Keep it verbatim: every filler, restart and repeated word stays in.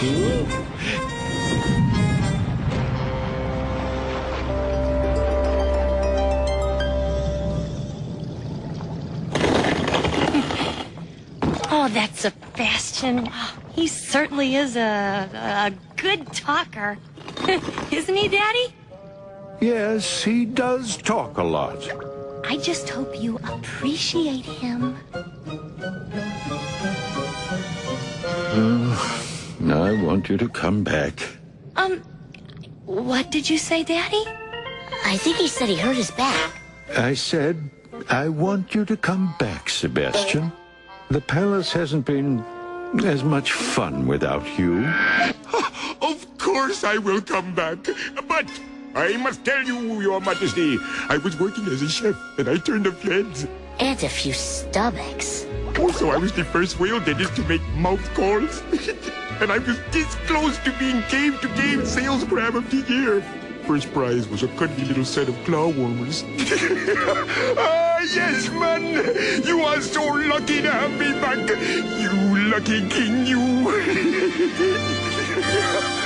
Oh, that's Sebastian. He certainly is a, a good talker. Isn't he, Daddy? Yes, he does talk a lot. I just hope you appreciate him. Uh, I want you to come back. Um, what did you say, Daddy? I think he said he hurt his back. I said, I want you to come back, Sebastian. The palace hasn't been as much fun without you. Of course I will come back. But I must tell you, Your Majesty, I was working as a chef, and I turned a heads. And a few stomachs. Also, I was the first whale dentist to make mouth calls. And I was this close to being game-to-game sales crab of the year. First prize was a cuddly little set of claw warmers. Ah, yes, man! You are so lucky to have me back! You lucky king, you!